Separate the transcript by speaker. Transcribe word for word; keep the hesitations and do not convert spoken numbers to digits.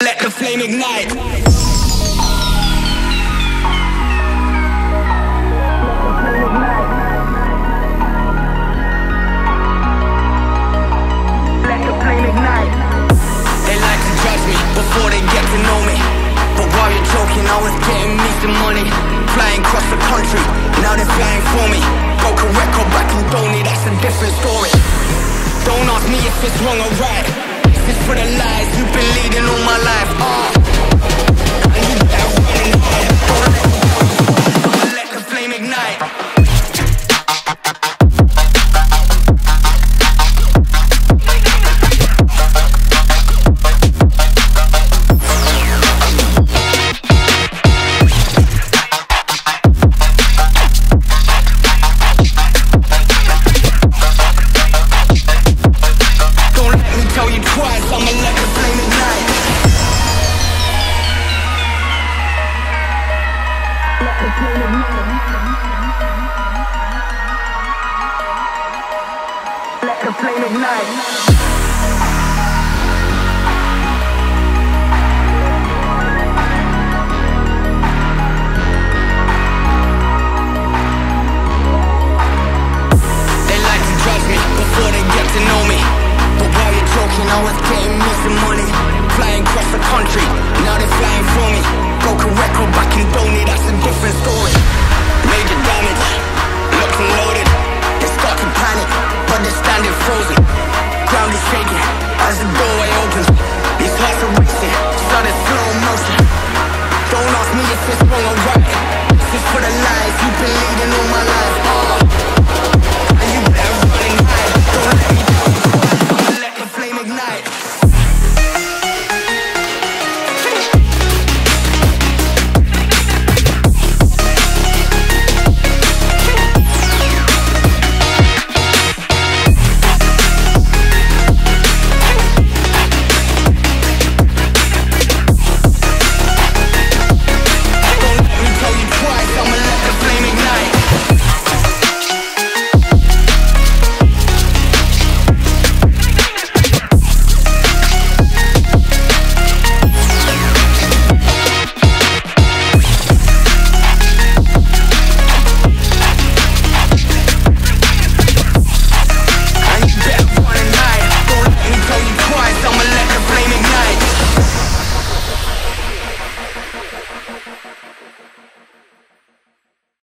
Speaker 1: Let the flame ignite. Let the flame ignite. They like to judge me before they get to know me, but while you're joking, I was getting me some money. Flying across the country, now they're flying for me. Broke a record back in Donny, that's a different story. Don't ask me if it's wrong or right. This is for the lies you've been leading all my life. uh. And you better run and hide. Don't let, don't let the flame ignite. Let the flame ignite.